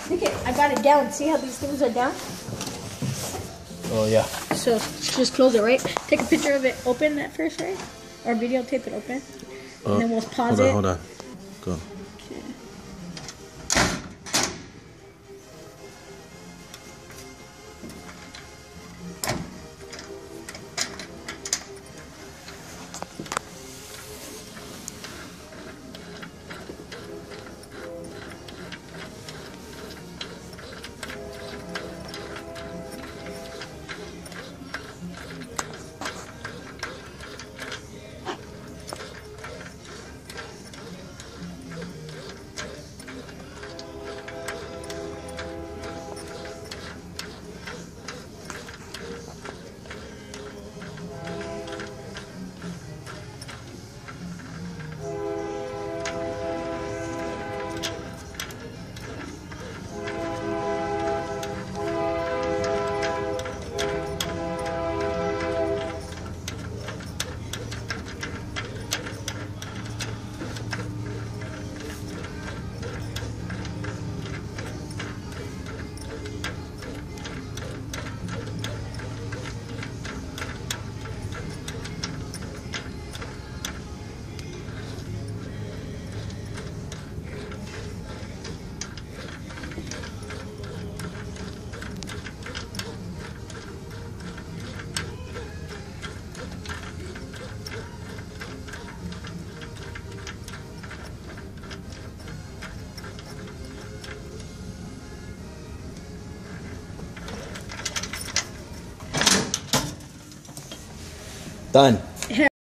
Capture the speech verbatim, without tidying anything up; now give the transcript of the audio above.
Look it, I got it down. See how these things are down? Oh yeah. So just close it, right? Take a picture of it open at first, right? Or videotape it open. Uh, and then we'll pause hold on, it. Hold on, Go. Okay. Done.